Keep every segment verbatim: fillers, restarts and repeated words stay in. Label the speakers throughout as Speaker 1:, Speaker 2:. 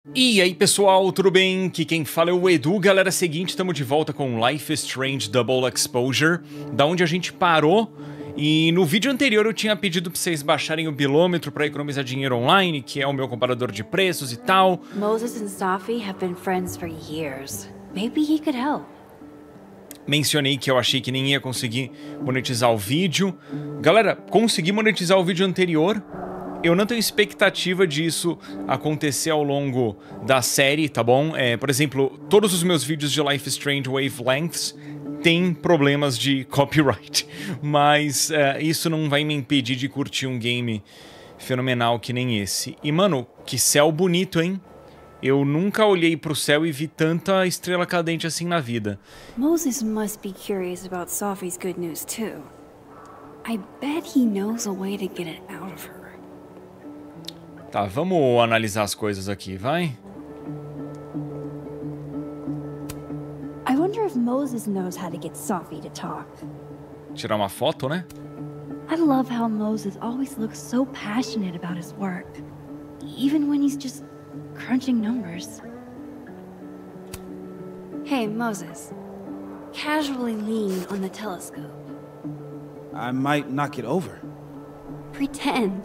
Speaker 1: E aí pessoal, tudo bem? Aqui quem fala é o Edu. Galera, é o seguinte, estamos de volta com Life is Strange Double Exposure, da onde a gente parou. E no vídeo anterior eu tinha pedido pra vocês baixarem o bilômetro pra economizar dinheiro online, que é o meu comparador de preços e tal.
Speaker 2: Moses and Safi have been friends for years. Maybe he could help.
Speaker 1: Mencionei que eu achei que nem ia conseguir monetizar o vídeo. Galera, consegui monetizar o vídeo anterior. Eu não tenho expectativa disso acontecer ao longo da série, tá bom? É, por exemplo, todos os meus vídeos de Life is Strange Wavelengths têm problemas de copyright. Mas é, isso não vai me impedir de curtir um game fenomenal que nem esse. E, mano, que céu bonito, hein? Eu nunca olhei pro céu e vi tanta estrela cadente assim na vida.
Speaker 2: Moses must be curious about Safi's good news too. I bet he knows a way to get it out of her.
Speaker 1: Tá, vamos analisar as coisas aqui, vai?
Speaker 2: I wonder if Moses knows how to get Safi to talk.
Speaker 1: Tirar uma foto, né?
Speaker 2: I love how Moses always looks so passionate about his work, even when he's just crunching numbers. Hey, Moses. Casually lean on the telescope.
Speaker 3: I might knock it over.
Speaker 2: Pretend.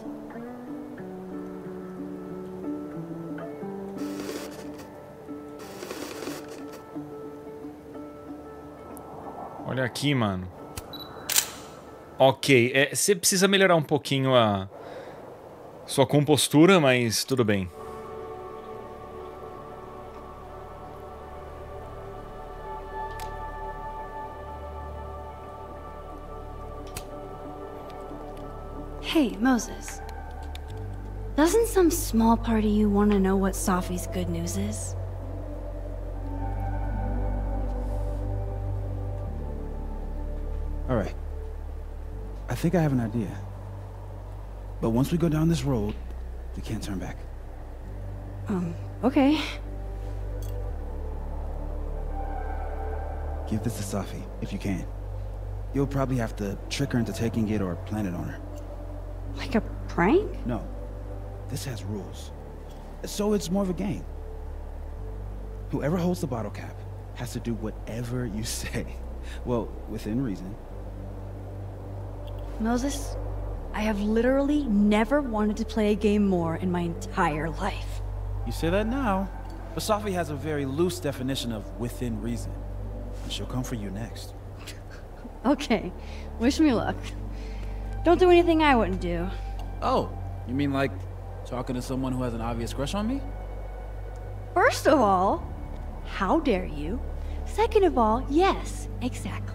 Speaker 1: Olha aqui, mano. Ok, é, você precisa melhorar um pouquinho a sua compostura, mas tudo bem.
Speaker 2: Hey, Moses. Doesn't some small part of you want to know what Safi's good news is?
Speaker 3: All right. I think I have an idea. But once we go down this road, we can't turn back.
Speaker 2: Um, okay.
Speaker 3: Give this to Safi, if you can. You'll probably have to trick her into taking it or plant it on her.
Speaker 2: Like a prank?
Speaker 3: No. This has rules. So it's more of a game. Whoever holds the bottle cap has to do whatever you say. Well, within reason.
Speaker 2: Moses, I have literally never wanted to play a game more in my entire life.
Speaker 3: You say that now, but Safi has a very loose definition of within reason. And she'll come for you next.
Speaker 2: Okay, wish me luck. Don't do anything I wouldn't do.
Speaker 4: Oh, you mean like talking to someone who has an obvious crush on me?
Speaker 2: First of all, how dare you? Second of all, yes, exactly.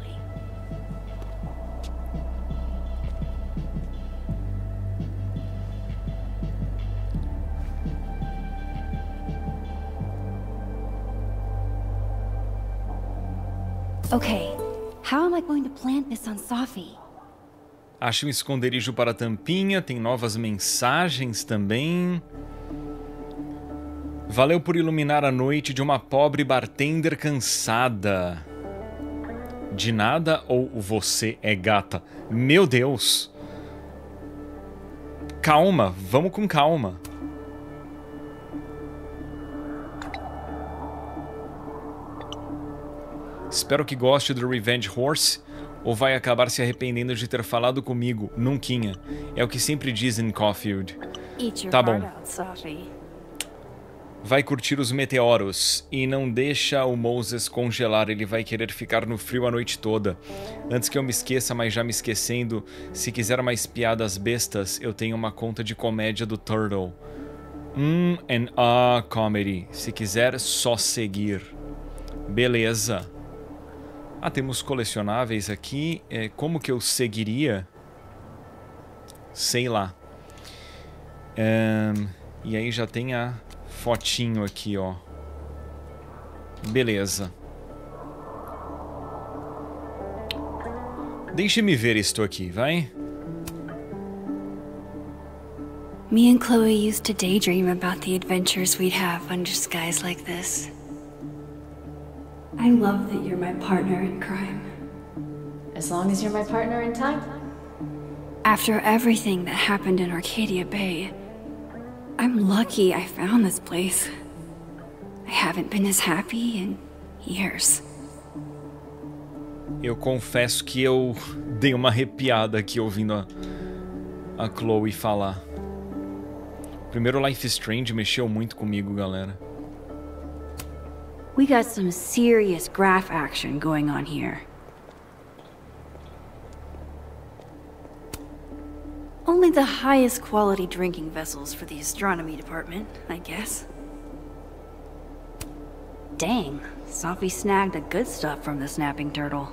Speaker 2: Okay, how am I going to plant this on Safi?
Speaker 1: Ache um esconderijo para a tampinha, tem novas mensagens também. Valeu por iluminar a noite de uma pobre bartender cansada. De nada ou você é gata? Meu Deus! Calma, vamos com calma. Espero que goste do Revenge Horse, ou vai acabar se arrependendo de ter falado comigo, nunquinha. É o que sempre dizem em Caulfield. Tá bom. Vai curtir os meteoros e não deixa o Moses congelar, ele vai querer ficar no frio a noite toda. Antes que eu me esqueça, mas já me esquecendo, se quiser mais piadas bestas, eu tenho uma conta de comédia do Turtle. Hum, and ah, comedy. Se quiser, só seguir. Beleza. Ah, temos colecionáveis aqui. É, como que eu seguiria? Sei lá. Um, e aí já tem a fotinho aqui, ó. Beleza. Deixe-me ver isto aqui, vai?
Speaker 2: Me and Chloe used to daydream about the adventures we'd have under skies like this. I love that you're my partner in crime.
Speaker 5: As long as you're my partner in time.
Speaker 2: After everything that happened in Arcadia Bay, I'm lucky I found this place. I haven't been as happy in years.
Speaker 1: Eu confesso que eu dei uma arrepiada aqui ouvindo a, a Chloe falar. O primeiro Life is Strange mexeu muito comigo, galera.
Speaker 2: We got some serious graph action going on here. Only the highest quality drinking vessels for the astronomy department, I guess. Dang, Sophie snagged the good stuff from the snapping turtle.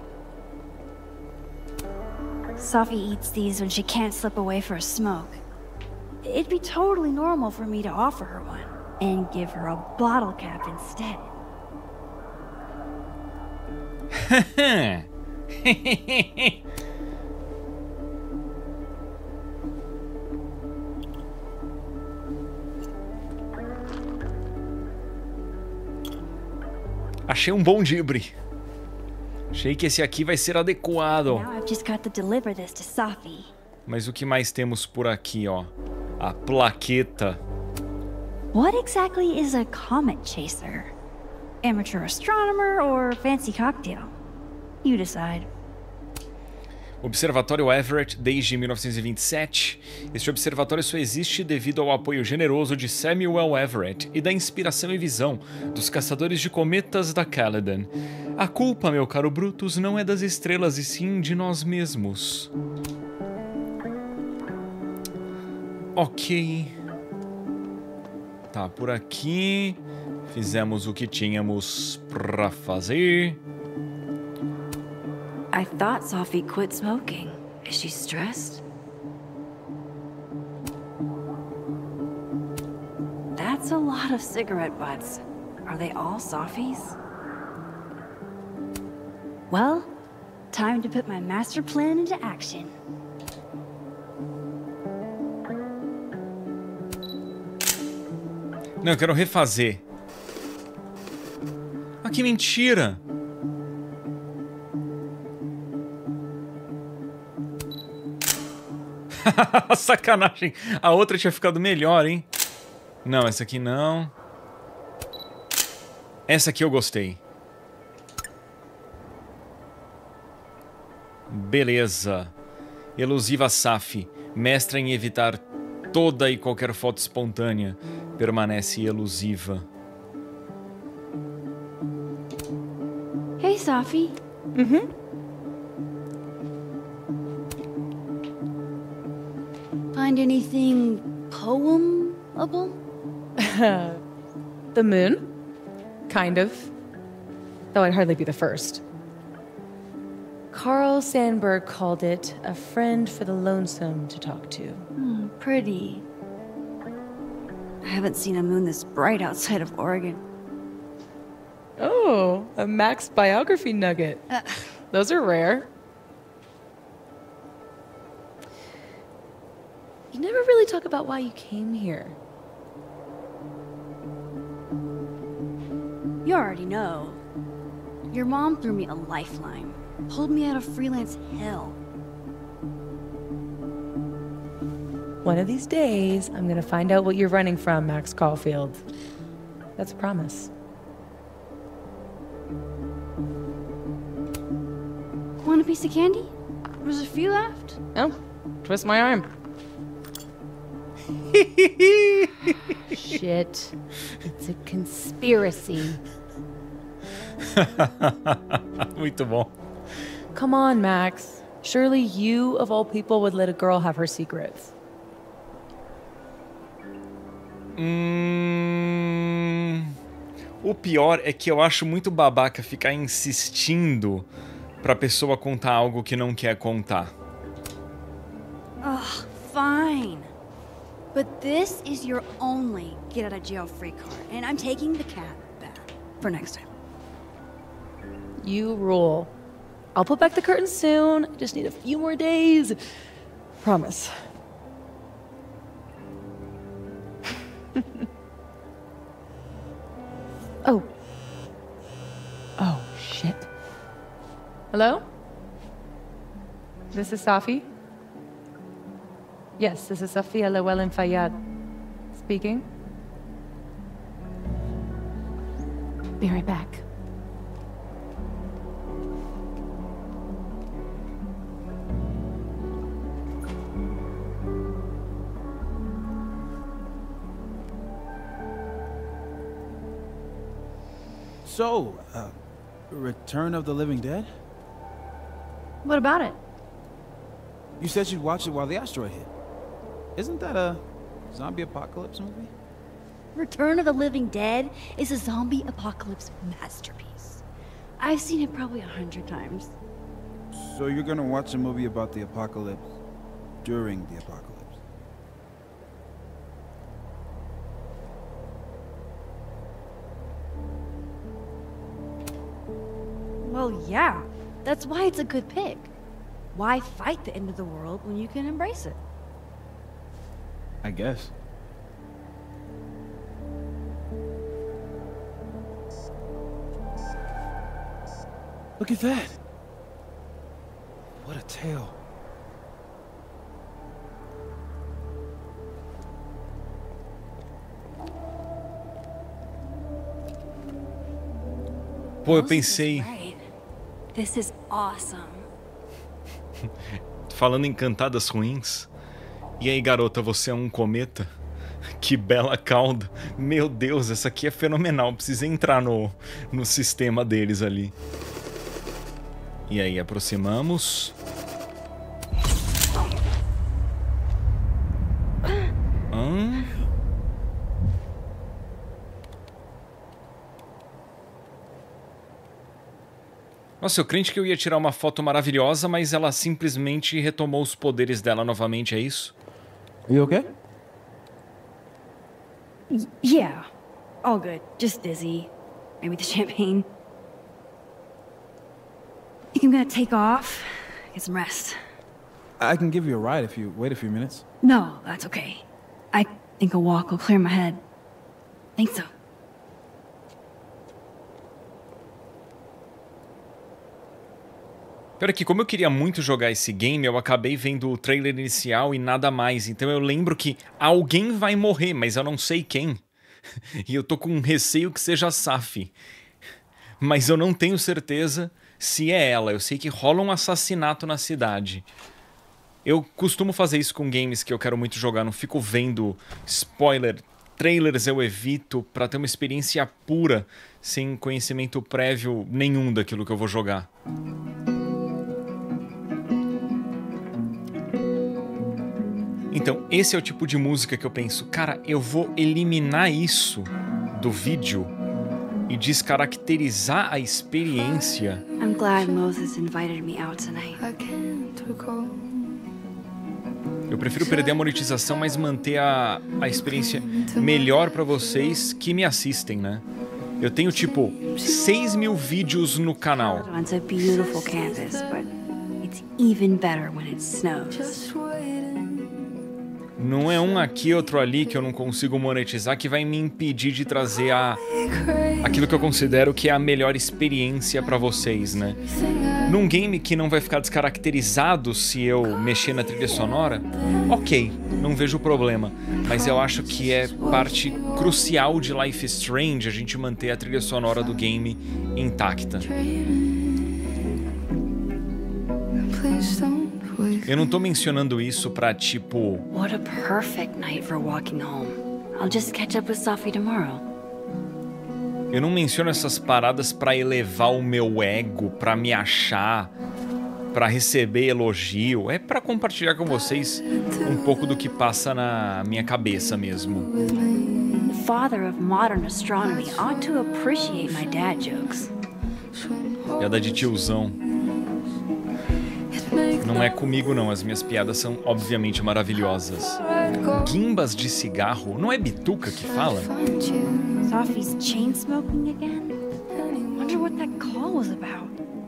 Speaker 2: Sophie eats these when she can't slip away for a smoke. It'd be totally normal for me to offer her one, and give her a bottle cap instead.
Speaker 1: Achei um bom dibre. Achei que esse aqui vai ser adequado.
Speaker 2: Now I've just got to deliver this to Sophie.
Speaker 1: Mas o que mais temos por aqui, ó? A plaqueta.
Speaker 2: What exactly is a comet chaser? Amateur astronomer or fancy cocktail? You decide.
Speaker 1: Observatório Everett desde mil novecentos e vinte e sete. Este observatório só existe devido ao apoio generoso de Samuel Everett e da inspiração e visão dos caçadores de cometas da Caladan. A culpa, meu caro Brutus, não é das estrelas e sim de nós mesmos. Ok. Tá, por aqui fizemos o que tínhamos pra fazer.
Speaker 2: I thought Sophie quit smoking. Is she stressed? That's a lot of cigarette butts. Are they all Sophie's? Well, time to put my master plan into action.
Speaker 1: Não, eu quero refazer. Ah, que mentira! Sacanagem. A outra tinha ficado melhor, hein? Não, essa aqui não. Essa aqui eu gostei. Beleza. Elusiva Safi, mestra em evitar toda e qualquer foto espontânea, permanece elusiva.
Speaker 2: Hey, Sophie.
Speaker 6: Mm-hmm.
Speaker 2: Find anything poemable?
Speaker 6: The moon? Kind of. Though I'd hardly be the first. Carl Sandburg called it a friend for the lonesome to talk to.
Speaker 2: Hmm, pretty. I haven't seen a moon this bright outside of Oregon.
Speaker 6: Oh, a Max biography nugget.
Speaker 2: Uh,
Speaker 6: Those are rare. You never really talk about why you came here.
Speaker 2: You already know. Your mom threw me a lifeline. Pulled me out of freelance hell.
Speaker 6: One of these days, I'm gonna find out what you're running from, Max Caulfield. That's a promise.
Speaker 2: Want a piece of candy? There's a few left.
Speaker 6: Oh, twist my arm. Shit. It's a conspiracy.
Speaker 1: Muito bom.
Speaker 6: Come on, Max. Surely you, of all people, would let a girl have her secrets.
Speaker 1: Hum... O pior é que eu acho muito babaca ficar insistindo pra pessoa contar algo que não quer contar.
Speaker 2: Ugh, fine. But this is your only get out of jail free card, and I'm taking the cat back for next time.
Speaker 6: You rule. I'll put back the curtain soon. I just need a few more days. Promise. Oh. Oh, shit. Hello? This is Safi? Yes, this is Safia Llewellyn Fayyad speaking.
Speaker 5: Be right back.
Speaker 3: So, uh, Return of the Living Dead?
Speaker 5: What about it?
Speaker 3: You said you'd watch it while the asteroid hit. Isn't that a zombie apocalypse movie?
Speaker 2: Return of the Living Dead is a zombie apocalypse masterpiece. I've seen it probably a hundred times.
Speaker 3: So you're gonna watch a movie about the apocalypse during the apocalypse?
Speaker 2: Well, yeah. That's why it's a good pick. Why fight the end of the world when you can embrace it?
Speaker 3: I guess. Look at that! What a tale.
Speaker 1: Pô, eu pensei...
Speaker 2: This is awesome.
Speaker 1: Falando em cantadas ruins. E aí, garota, você é um cometa? Que bela cauda. Meu Deus, essa aqui é fenomenal. Precisa entrar no, no sistema deles ali. E aí, aproximamos. Hã? Nossa, eu crente que eu ia tirar uma foto maravilhosa, mas ela simplesmente retomou os poderes dela novamente, é isso?
Speaker 3: You okay?
Speaker 2: Y yeah. All good. Just dizzy. Maybe the champagne. Think I'm gonna take off? Get some rest.
Speaker 3: I can give you a ride if you wait a few minutes.
Speaker 2: No, that's okay. I think a walk will clear my head. Think so.
Speaker 1: Pior que, como eu queria muito jogar esse game, eu acabei vendo o trailer inicial e nada mais. Então eu lembro que alguém vai morrer, mas eu não sei quem. E eu tô com receio que seja a Safi. Mas eu não tenho certeza se é ela. Eu sei que rola um assassinato na cidade. Eu costumo fazer isso com games que eu quero muito jogar. Não fico vendo spoiler. Trailers eu evito pra ter uma experiência pura, sem conhecimento prévio nenhum daquilo que eu vou jogar. Então, esse é o tipo de música que eu penso, cara, eu vou eliminar isso do vídeo e descaracterizar a experiência.
Speaker 2: I'm glad Moses invited me out tonight.
Speaker 1: Eu prefiro perder a monetização, mas manter a, a experiência melhor pra vocês que me assistem, né? Eu tenho, tipo, seis mil vídeos no canal.
Speaker 2: It's a beautiful campus, but it's even better when it snows.
Speaker 1: Não é um aqui, outro ali que eu não consigo monetizar que vai me impedir de trazer a, aquilo que eu considero que é a melhor experiência pra vocês, né? Num game que não vai ficar descaracterizado se eu mexer na trilha sonora, ok, não vejo problema. Mas eu acho que é parte crucial de Life is Strange a gente manter a trilha sonora do game intacta. Eu não tô mencionando isso pra, tipo...
Speaker 2: What a perfect night for walking home. I'll just catch up with Safi tomorrow.
Speaker 1: Eu não menciono essas paradas pra elevar o meu ego, pra me achar, pra receber elogio. É pra compartilhar com vocês um pouco do que passa na minha cabeça mesmo.
Speaker 2: The father of modern astronomy ought to appreciate my dad jokes.
Speaker 1: Piada de tiozão. Não é comigo não, as minhas piadas são obviamente maravilhosas. Guimbas de cigarro, não é bituca que fala?
Speaker 2: Safi's chain smoking again? Wonder what that call was about.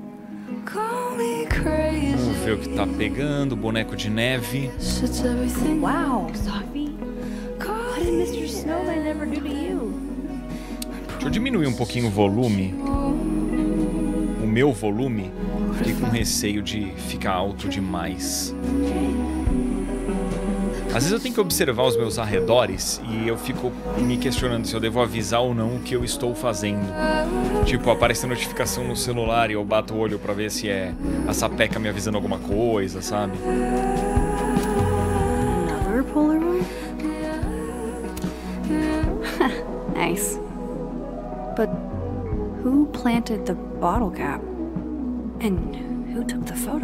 Speaker 1: Vamos ver o que tá pegando, boneco de neve.
Speaker 2: Wow, Safi. What did mister Snowman ever do to you?
Speaker 1: Deixa eu diminuir um pouquinho o volume. O meu volume. Fiquei com receio de ficar alto demais. Às vezes eu tenho que observar os meus arredores e eu fico me questionando se eu devo avisar ou não o que eu estou fazendo. Tipo, aparece notificação no celular e eu bato o olho pra ver se é a sapeca me avisando alguma coisa, sabe?
Speaker 2: Another Polaroid? Nice. But who planted the bottle cap? And who took the photo?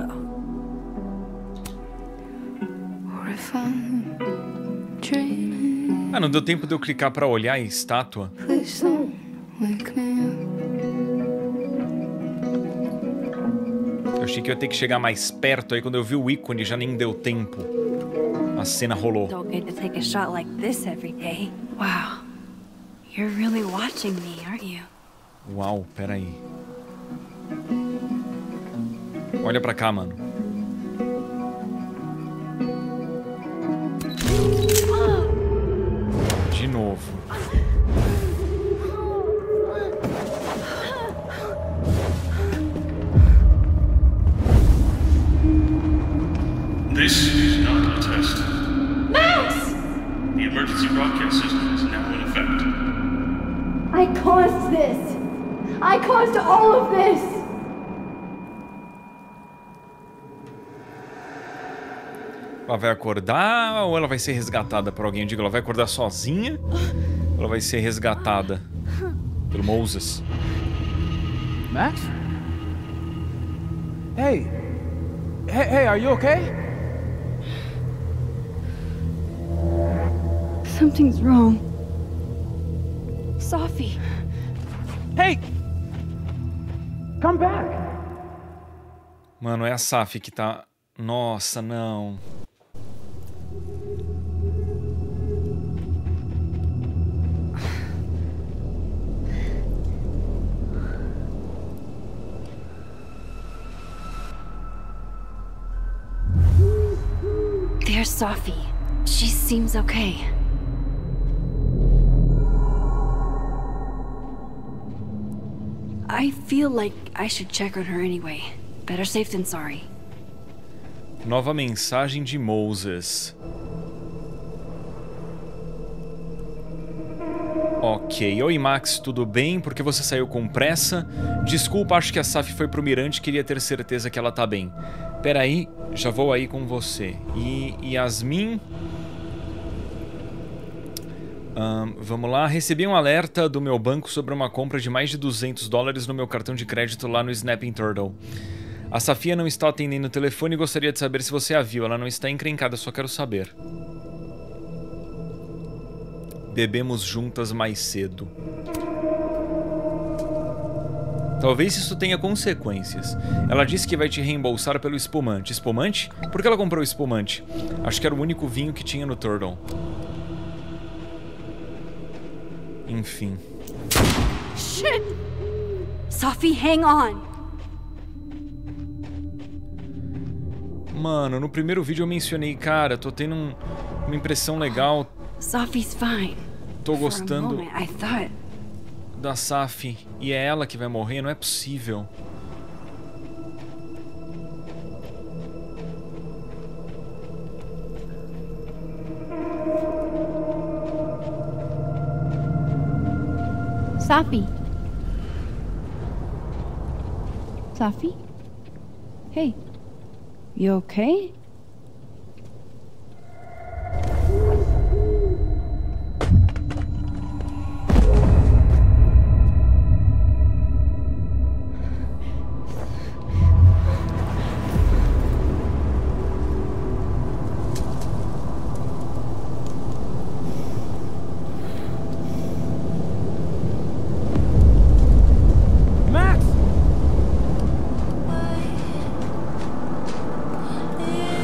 Speaker 2: What if I'm dreaming?
Speaker 1: Ah, não deu tempo de eu clicar pra olhar a estátua.
Speaker 2: Please don't wake me up.
Speaker 1: Eu achei que eu ia ter que chegar mais perto, aí quando eu vi o ícone já nem deu tempo. A cena rolou.
Speaker 2: Don't get to take a shot like this every day. Wow. You're really watching me, aren't you?
Speaker 1: Uau, peraí. Olha pra cá, mano. De novo.
Speaker 7: This is not a test. Max! The emergency broadcast system is now in effect.
Speaker 5: I caused this. I caused all of this.
Speaker 1: Ela vai acordar ou ela vai ser resgatada por alguém? Eu digo, ela vai acordar sozinha ou ela vai ser resgatada pelo Moses?
Speaker 4: Max? Hey. Hey, hey, are you okay?
Speaker 2: Something's wrong. Sophie.
Speaker 4: Hey! Come back!
Speaker 1: Mano, é a Safi que tá... Nossa, não.
Speaker 2: There's Sophie. She seems okay. I feel like I should check on her anyway. Better safe than sorry.
Speaker 1: Nova mensagem de Moses. Ok. Oi, Max, tudo bem? Por que você saiu com pressa? Desculpa, acho que a Safi foi pro mirante e queria ter certeza que ela tá bem. Peraí, já vou aí com você. E Yasmin... Um, vamos lá. Recebi um alerta do meu banco sobre uma compra de mais de duzentos dólares no meu cartão de crédito lá no Snapping Turtle. A Safia não está atendendo o telefone e gostaria de saber se você a viu. Ela não está encrencada, só quero saber. Bebemos juntas mais cedo. Talvez isso tenha consequências. Ela disse que vai te reembolsar pelo espumante. Espumante? Por que ela comprou espumante? Acho que era o único vinho que tinha no Turtle. Enfim.
Speaker 2: Shit! Sophie, hang on!
Speaker 1: Mano, no primeiro vídeo eu mencionei, cara, tô tendo um, uma impressão legal.
Speaker 2: Sophie's fine.
Speaker 1: Tô
Speaker 2: For a
Speaker 1: gostando
Speaker 2: moment, I thought...
Speaker 1: da Safi. E é ela que vai morrer? Não é possível.
Speaker 5: Sophie. Sophie? Hey. You okay?
Speaker 4: Max!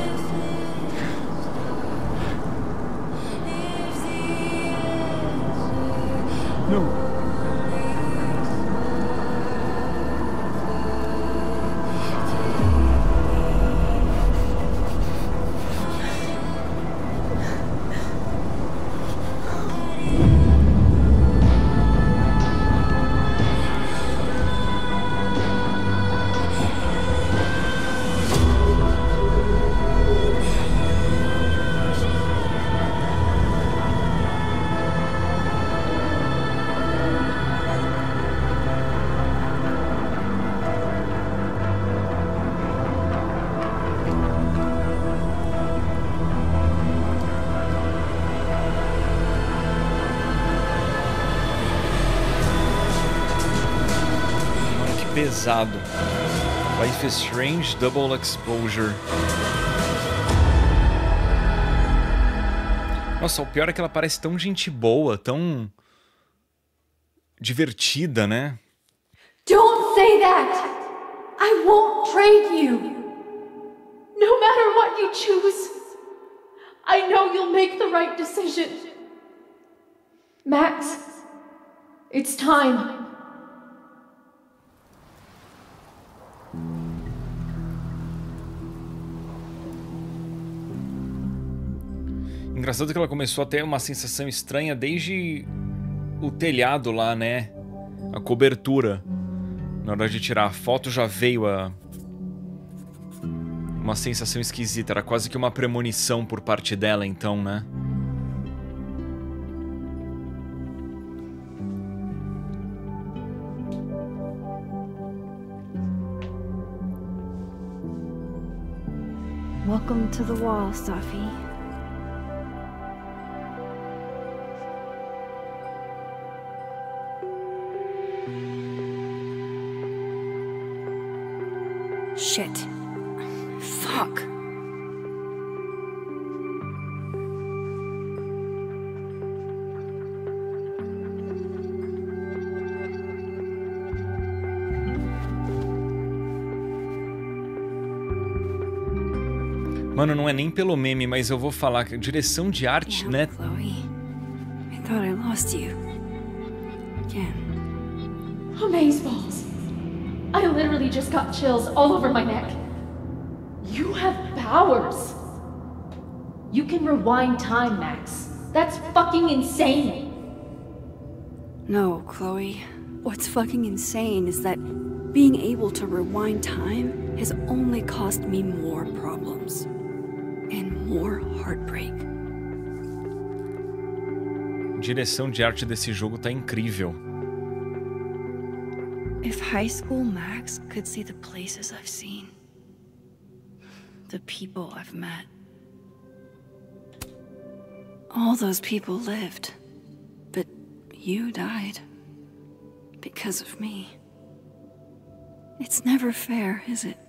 Speaker 1: pesado. Life is Strange, Double Exposure. Nossa, o pior é que ela parece tão gente boa, tão divertida, né?
Speaker 5: Don't say that! I won't trade you! No matter what you choose, I know you'll make the right decision. Max, it's time.
Speaker 1: Engraçado que ela começou a ter uma sensação estranha desde o telhado lá, né? A cobertura. Na hora de tirar a foto já veio a... uma sensação esquisita. Era quase que uma premonição por parte dela, então, né?
Speaker 2: Welcome to the wall, Safi. Shit. Fuck.
Speaker 1: Mano, não é nem pelo meme, mas eu vou falar que a direção de arte, né?
Speaker 2: Chloe, I thought I lost you. Again.
Speaker 5: Amazeballs. I literally just got chills all over my neck. You have powers. You can rewind time, Max. That's fucking insane.
Speaker 2: No, Chloe. What's fucking insane is that being able to rewind time has only caused me more problems. And more heartbreak.
Speaker 1: A direção de arte desse jogo tá incrível.
Speaker 2: If high school Max could see the places I've seen, the people I've met, all those people lived, but you died because of me. It's never fair, is it?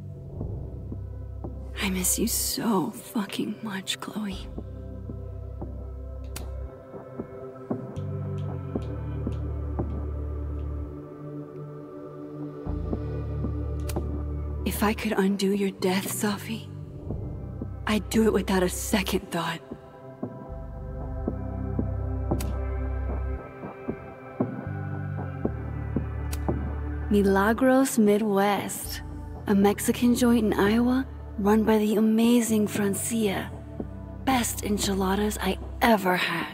Speaker 2: I miss you so fucking much, Chloe. If I could undo your death, Safi, I'd do it without a second thought. Milagros Midwest, a Mexican joint in Iowa run by the amazing Francia. Best enchiladas I ever had.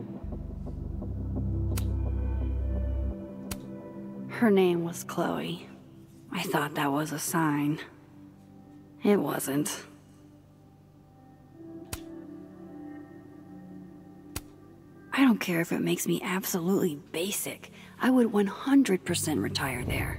Speaker 2: Her name was Chloe. I thought that was a sign. It wasn't. I don't care if it makes me absolutely basic. I would one hundred percent retire there.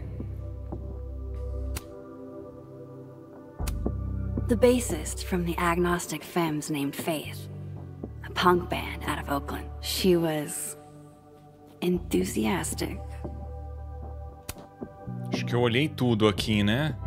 Speaker 2: The bassist from the Agnostic Femmes named Faith, a punk band out of Oakland. She was enthusiastic.
Speaker 1: Acho que eu olhei tudo aqui, né?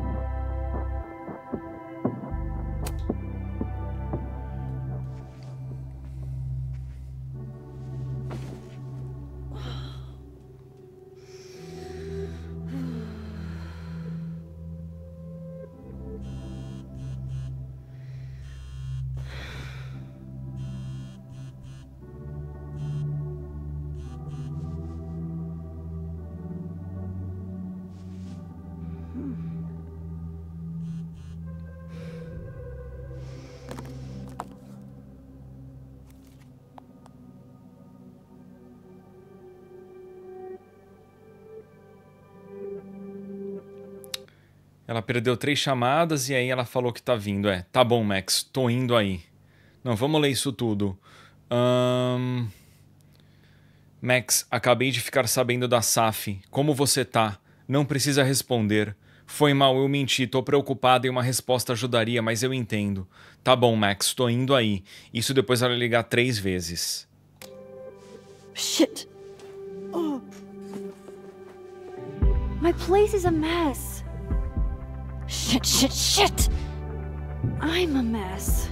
Speaker 1: Ela perdeu três chamadas e aí ela falou que tá vindo. É, tá bom, Max, tô indo aí. Não, vamos ler isso tudo. Um... Max, acabei de ficar sabendo da Safi. Como você tá? Não precisa responder. Foi mal, eu menti, tô preocupada e uma resposta ajudaria, mas eu entendo. Tá bom, Max, tô indo aí. Isso depois ela ligar três vezes.
Speaker 2: Shit. Oh. My My place is a mess. Shit, shit, shit! I'm a mess.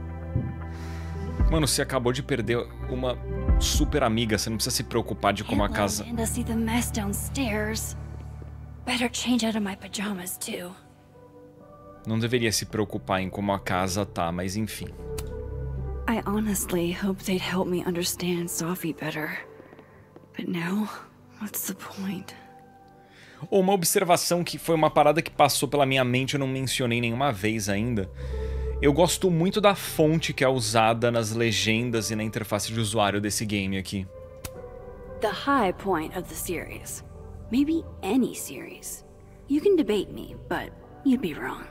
Speaker 1: Mano, você acabou de perder uma super amiga. Você não precisa se preocupar de como a casa...
Speaker 2: Can't let Amanda see the mess downstairs. Better change out of my pajamas too.
Speaker 1: Não deveria se preocupar em como a casa tá, mas enfim.
Speaker 2: I honestly hoped they'd help me understand Sophie better. But now, what's the point?
Speaker 1: Ou uma observação que foi uma parada que passou pela minha mente, eu não mencionei nenhuma vez ainda. Eu gosto muito da fonte que é usada nas legendas e na interface de usuário desse game aqui.
Speaker 2: The high point of the series. Maybe any series. You can debate me, but you'd be wrong.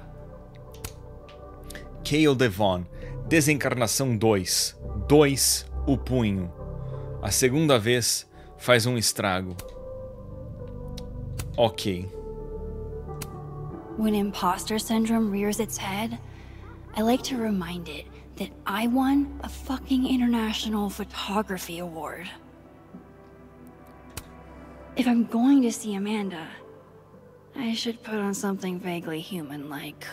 Speaker 1: Cale Devon, Desencarnação dois. dois, o punho. A segunda vez faz um estrago. Ok.
Speaker 2: When imposter syndrome rears its head, I like to remind it that I won a fucking international photography award. If I'm going to see Amanda, I should put on something vaguely human-like.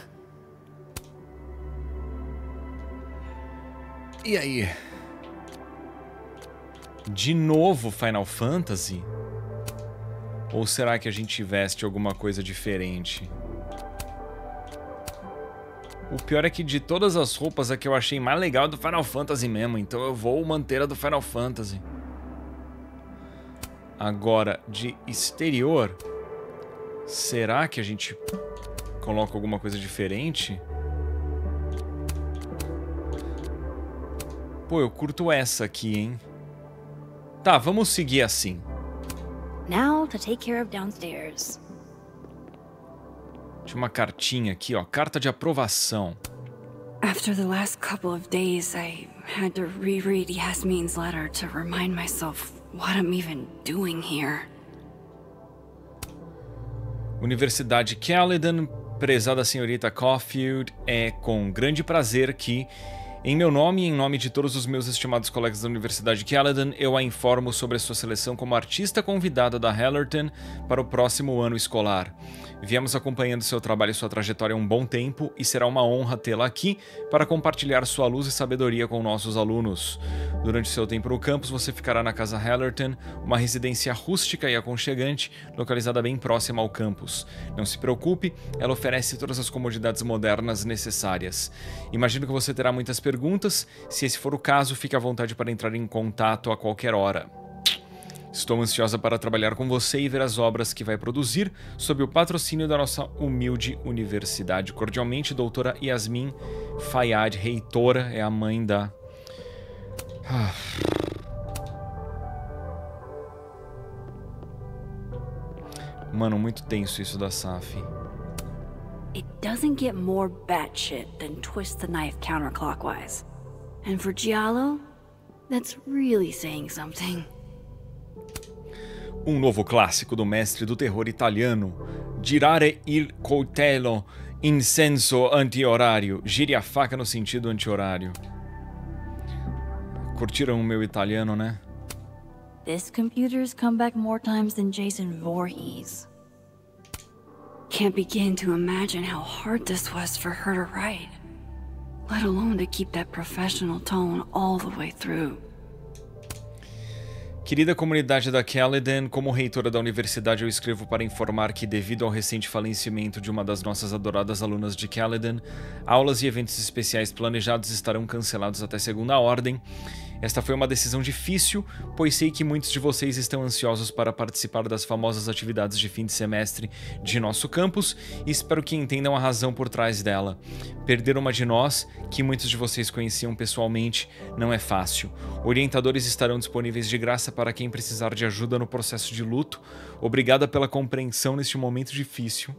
Speaker 1: E aí? De novo Final Fantasy? Ou será que a gente veste alguma coisa diferente? O pior é que de todas as roupas a que eu achei mais legal é do Final Fantasy mesmo, então eu vou manter a do Final Fantasy. Agora, de exterior, será que a gente coloca alguma coisa diferente? Pô, eu curto essa aqui, hein? Tá, vamos seguir assim.
Speaker 2: Now to take care of downstairs.
Speaker 1: Tinha uma cartinha aqui, ó. Carta de aprovação.
Speaker 2: After the last couple of days, I had to reread Yasmin's letter to remind myself what I'm even doing here.
Speaker 1: Universidade Caledon, prezada senhorita Caulfield, é com grande prazer que, em meu nome e em nome de todos os meus estimados colegas da Universidade Caledon, eu a informo sobre a sua seleção como artista convidada da Hallerton para o próximo ano escolar. Viemos acompanhando seu trabalho e sua trajetória há um bom tempo e será uma honra tê-la aqui para compartilhar sua luz e sabedoria com nossos alunos. Durante seu tempo no campus, você ficará na Casa Hallerton, uma residência rústica e aconchegante, localizada bem próxima ao campus. Não se preocupe, ela oferece todas as comodidades modernas necessárias. Imagino que você terá muitas perguntas, se esse for o caso, fique à vontade para entrar em contato a qualquer hora. Estou ansiosa para trabalhar com você e ver as obras que vai produzir sob o patrocínio da nossa humilde universidade. Cordialmente, doutora Yasmin Fayyad, reitora, é a mãe da... Ah. Mano, muito tenso isso da Safi.
Speaker 2: It doesn't get more batshit than twist the knife counterclockwise. And for Giallo, that's really saying something.
Speaker 1: Um novo clássico do mestre do terror italiano, girare il coltello in senso anti-horário, gire a faca no sentido anti-horário. Curtiram o meu italiano, né?
Speaker 2: This computer's come back more times than Jason Voorhees. Can't begin to imagine how hard this was for her to write, let alone to keep that professional tone all the way through.
Speaker 1: Querida comunidade da Caledon, como reitora da universidade eu escrevo para informar que, devido ao recente falecimento de uma das nossas adoradas alunas de Caledon, aulas e eventos especiais planejados estarão cancelados até segunda ordem. Esta foi uma decisão difícil, pois sei que muitos de vocês estão ansiosos para participar das famosas atividades de fim de semestre de nosso campus e espero que entendam a razão por trás dela. Perder uma de nós, que muitos de vocês conheciam pessoalmente, não é fácil. Orientadores estarão disponíveis de graça para quem precisar de ajuda no processo de luto. Obrigada pela compreensão neste momento difícil.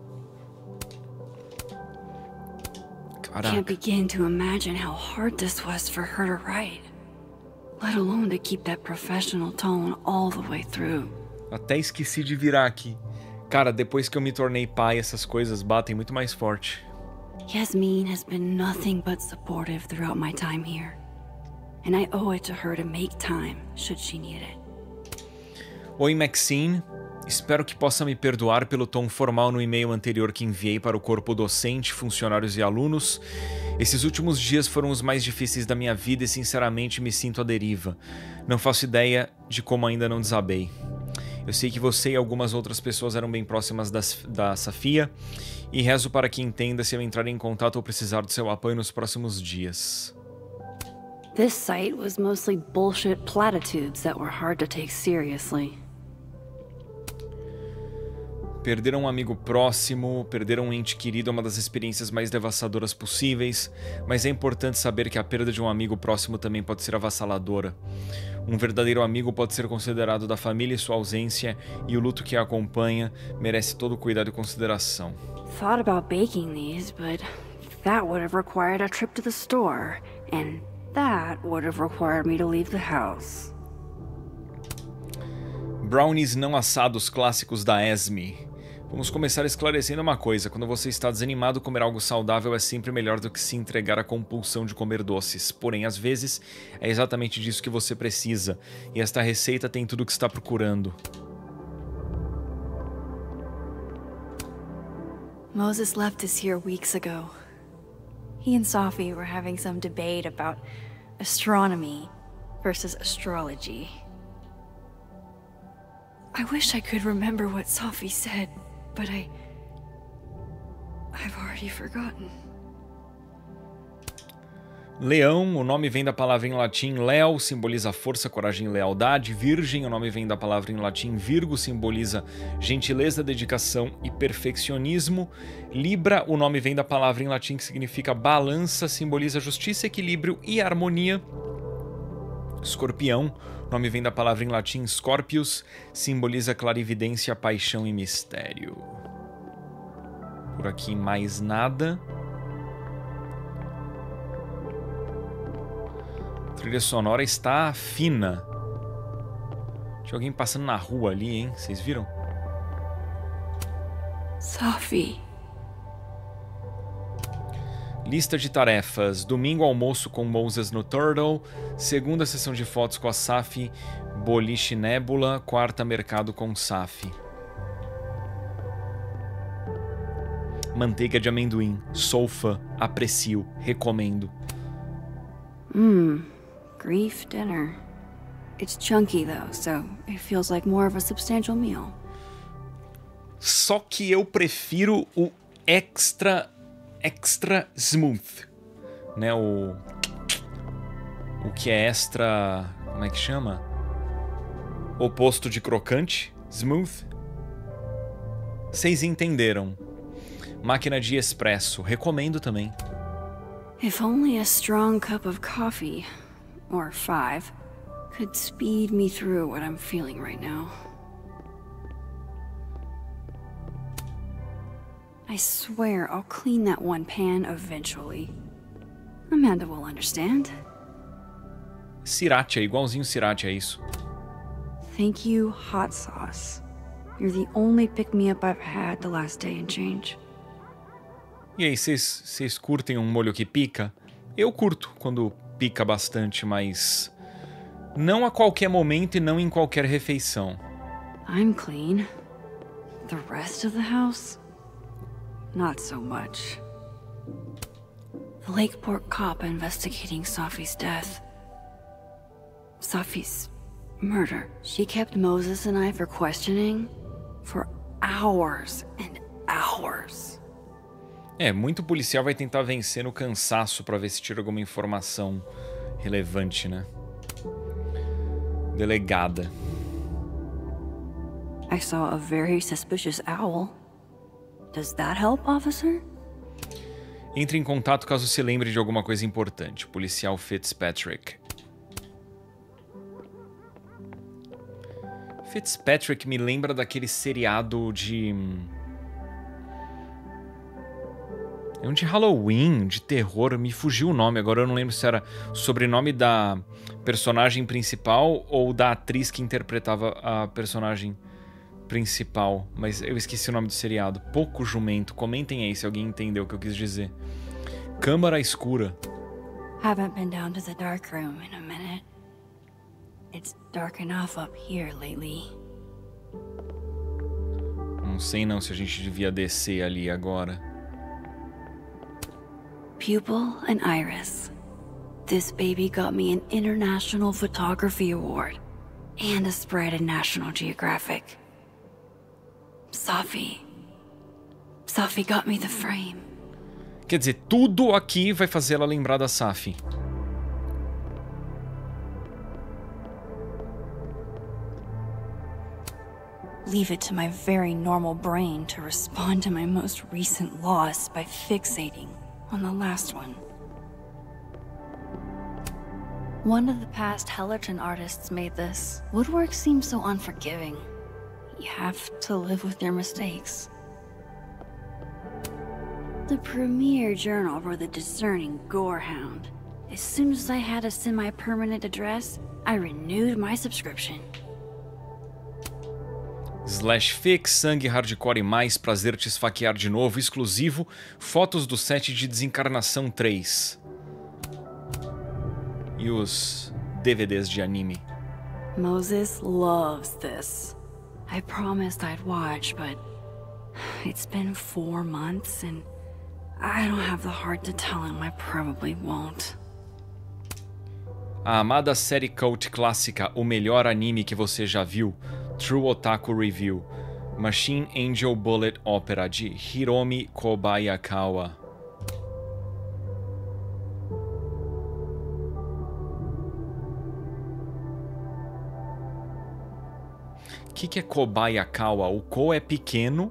Speaker 1: Caraca.
Speaker 2: Can't begin to imagine how hard this was for her to write, let alone to keep that professional tone all the way through.
Speaker 1: Até esqueci de virar aqui. Cara, depois que eu me tornei pai, essas coisas batem muito mais forte.
Speaker 2: Yasmin has been nothing but supportive throughout my time here, and I owe it to her to make time should she need it.
Speaker 1: Oi, Maxine. Espero que possa me perdoar pelo tom formal no e-mail anterior que enviei para o corpo docente, funcionários e alunos. Esses últimos dias foram os mais difíceis da minha vida e sinceramente me sinto à deriva. Não faço ideia de como ainda não desabei. Eu sei que você e algumas outras pessoas eram bem próximas da, da Safia e rezo para que entenda se eu entrar em contato ou precisar do seu apoio nos próximos dias.
Speaker 2: This site was mostly bullshit platitudes that were hard to take seriously.
Speaker 1: Perder um amigo próximo, perder um ente querido é uma das experiências mais devastadoras possíveis, mas é importante saber que a perda de um amigo próximo também pode ser avassaladora. Um verdadeiro amigo pode ser considerado da família e sua ausência, e o luto que a acompanha merece todo o cuidado e consideração.
Speaker 2: Thought about baking these, but that would have required a trip to the store, and that would have required me to leave the house.
Speaker 1: Brownies não assados clássicos da Esme. Vamos começar esclarecendo uma coisa. Quando você está desanimado, comer algo saudável é sempre melhor do que se entregar à compulsão de comer doces. Porém, às vezes, é exatamente disso que você precisa. E esta receita tem tudo o que está procurando.
Speaker 2: Moses left us here weeks ago. He and Sophie were having some debate about astronomy versus astrology. I wish I could remember what Sophie said, but I... I've already forgotten.
Speaker 1: Leão, o nome vem da palavra em latim leo, simboliza força, coragem e lealdade. Virgem, o nome vem da palavra em latim virgo, simboliza gentileza, dedicação e perfeccionismo. Libra, o nome vem da palavra em latim que significa balança, simboliza justiça, equilíbrio e harmonia. Escorpião, o nome vem da palavra em latim scorpius, simboliza clarividência, paixão e mistério. Por aqui mais nada. A trilha sonora está fina. Tinha alguém passando na rua ali, hein? Vocês viram?
Speaker 2: Sophie.
Speaker 1: Lista de tarefas. Domingo, almoço com Moses no Turtle. Segunda, sessão de fotos com a Safi. Boliche Nebula. Quarta, mercado com Safi. Manteiga de amendoim. Sou fã. Aprecio. Recomendo.
Speaker 2: Mmm. Grief dinner. It's chunky though, so it feels like more of a substantial meal.
Speaker 1: Só que eu prefiro o extra... extra smooth, né, o o que é extra, como é que chama? Oposto de crocante, smooth. Vocês entenderam. Máquina de espresso, recomendo também.
Speaker 2: If only a strong cup of coffee, or five, could speed me through what I'm feeling right now. I swear I'll clean that one pan eventually. Amanda will understand.
Speaker 1: Sriracha, igualzinho Sriracha, é isso.
Speaker 2: Thank you, hot sauce. You're the only pick-me-up I've had the last day and change.
Speaker 1: E aí, vocês curtem um molho que pica? Eu curto quando pica bastante, mas não a qualquer momento e não em qualquer refeição.
Speaker 2: I'm clean. The rest of the house? Not so much. The Lakeport cop investigating Sophie's death. Sophie's murder. She kept Moses and I for questioning for hours and hours.
Speaker 1: É, muito policial vai tentar vencer no cansaço pra ver se tira alguma informação relevante, né? Delegada.
Speaker 2: I saw a very suspicious owl. Does that help, officer?
Speaker 1: Entre em contato caso se lembre de alguma coisa importante. Policial Fitzpatrick. Fitzpatrick me lembra daquele seriado de... É um de Halloween, de terror. Me fugiu o nome, agora eu não lembro se era o sobrenome da personagem principal ou da atriz que interpretava a personagem principal, mas eu esqueci o nome do seriado. Pouco Jumento. Comentem aí se alguém entendeu o que eu quis dizer. Câmara Escura.
Speaker 2: Haven't been down to the dark room in a minute. It's dark enough up here lately.
Speaker 1: Não sei não se a gente devia descer ali agora.
Speaker 2: Pupil and Iris. This baby got me an International Photography Award and a spread in National Geographic. Safi. Safi got me the frame.
Speaker 1: Quer dizer, tudo aqui vai fazer ela lembrar da Safi.
Speaker 2: Leave it to my very normal brain to respond to my most recent loss by fixating on the last one. One of the past Hellerton artists made this. Woodwork seems so unforgiving. You have to live with your mistakes. The premier journal for the discerning gorehound. As soon as I had a semi-permanent address, I renewed my subscription.
Speaker 1: Slash Fix, sangue, hardcore e mais, prazer te esfaquear de novo, exclusivo, fotos do set de Desencarnação três. E os D V Ds de anime.
Speaker 2: Moses loves this. I promised I'd watch, but it's been four months and I don't have the heart to tell him I probably won't.
Speaker 1: A amada série cult clássica O Melhor Anime que Você Já Viu, True Otaku Review, Machine Angel Bullet Opera de Hiromi Kobayakawa. O que, que é Kobayakawa? O Ko é pequeno,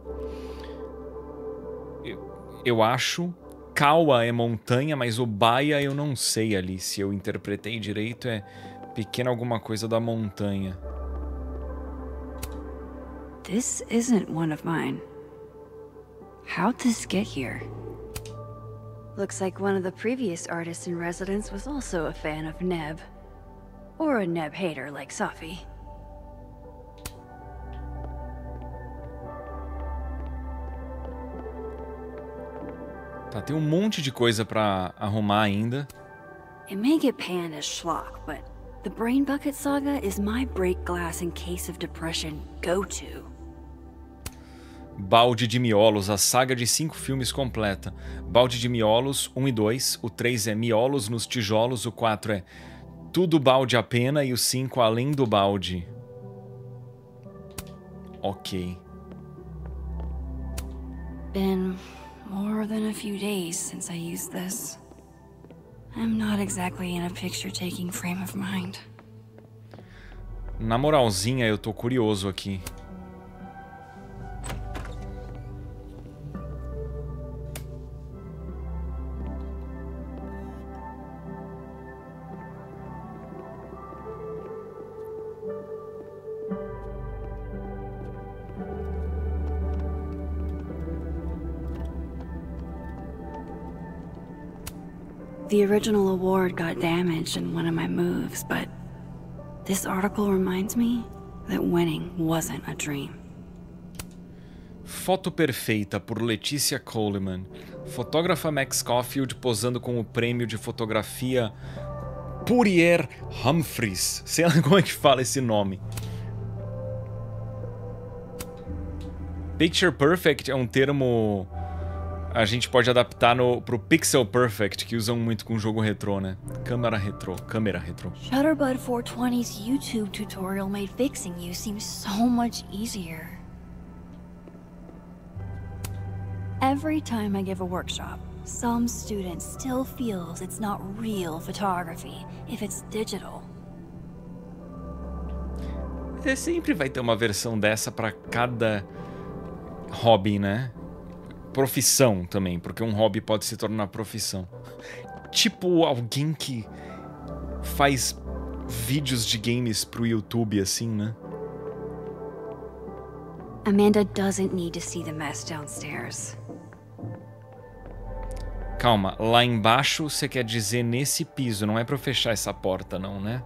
Speaker 1: eu, eu acho. Kawa é montanha, mas o Baya eu não sei ali. Se eu interpretei direito, é pequeno alguma coisa da montanha.
Speaker 2: This isn't one of mine. How'd this get here? Looks like one of the previous artists in residence was also a fan of Neb. Or a Neb hater like Safi.
Speaker 1: Tá, tem um monte de coisa pra arrumar ainda.
Speaker 2: It may get panned as schlock, but the Brain Bucket Saga is my break glass in case of depression go-to.
Speaker 1: Balde de Miolos, a saga de cinco filmes completa. Balde de Miolos um e dois, o três é Miolos nos Tijolos, o quatro é Tudo Balde a Pena e o cinco Além do Balde. Ok.
Speaker 2: Been more than a few days since I used this. I'm not exactly in a picture-taking frame of mind.
Speaker 1: Na moralzinha, eu tô curioso aqui.
Speaker 2: The original award got damaged in one of my moves, but this article reminds me that winning wasn't a dream.
Speaker 1: Foto perfeita por Letícia Coleman. Fotógrafa Max Caulfield posando com o prêmio de fotografia Purier Humphreys. Sei lá como é que fala esse nome. Picture Perfect é um termo a gente pode adaptar no, pro Pixel Perfect, que usam muito com jogo retrô, né? Câmera retrô, câmera retrô.
Speaker 2: Shutterbud four twenty's YouTube tutorial made fixing you seem so much easier. Every time I give a workshop, some student still feels it's not real photography if it's digital.
Speaker 1: É, sempre vai ter uma versão dessa para cada hobby, né? Profissão também, porque um hobby pode se tornar profissão. Tipo alguém que faz vídeos de games pro YouTube, assim, né?
Speaker 2: Amanda doesn't need to see the mess downstairs.
Speaker 1: Calma, lá embaixo você quer dizer nesse piso, não é pra eu fechar essa porta não, né?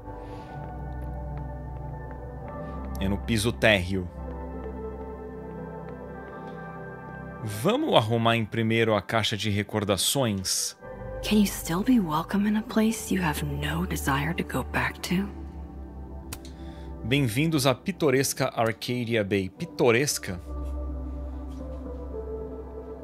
Speaker 1: É no piso térreo. Vamos arrumar em primeiro a caixa de recordações?
Speaker 2: Can you still be welcome in a place you have no desire to go back to?
Speaker 1: Bem-vindos à pitoresca Arcadia Bay. Pitoresca?